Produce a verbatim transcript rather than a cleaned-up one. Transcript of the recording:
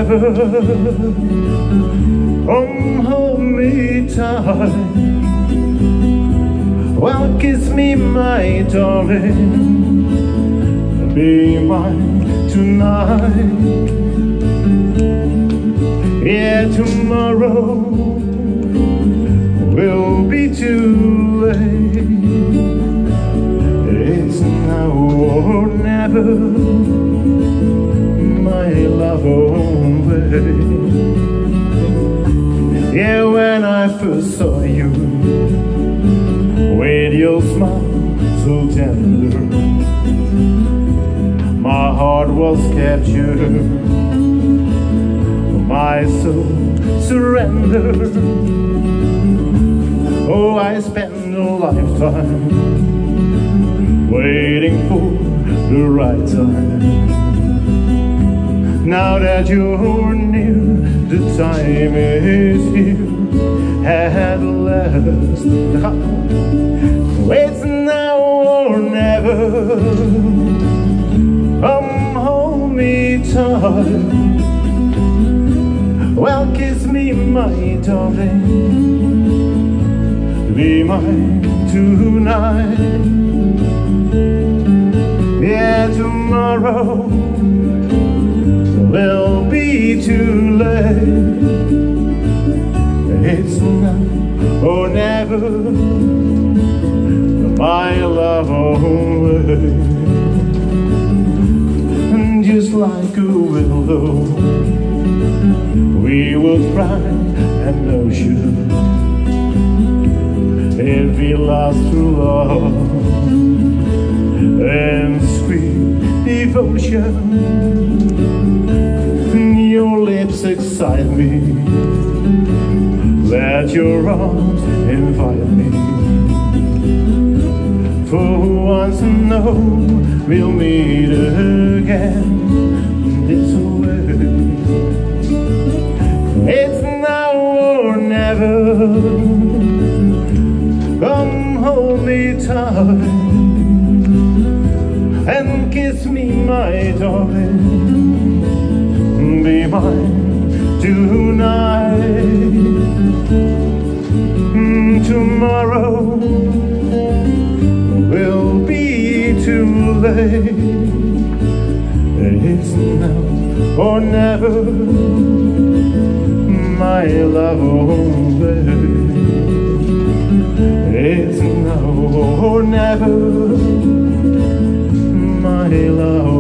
never. Come hold me tight. Well, kiss me, my darling. Be mine tonight. Yeah, tomorrow will be too late. It's now or never, my love away. Yeah, when I first saw you, with your smile so tender, my heart was captured, my soul surrendered. Oh, I spent a lifetime waiting for the right time. Now that you're near, the time is here at last. It's now or never. Come hold me tight. Well, kiss me, my darling. Be mine tonight. Yeah, tomorrow will be too late. It's now or never, my love away. And just like a willow, we will cry an ocean if we lost true love and sweet devotion. Your lips excite me, let your arms invite me. For once I know we'll meet again this way. It's now or never. Come hold me tight and kiss me, my darling. Be mine tonight. Tomorrow will be too late. It's now or never, my love away. It's now or never, my love.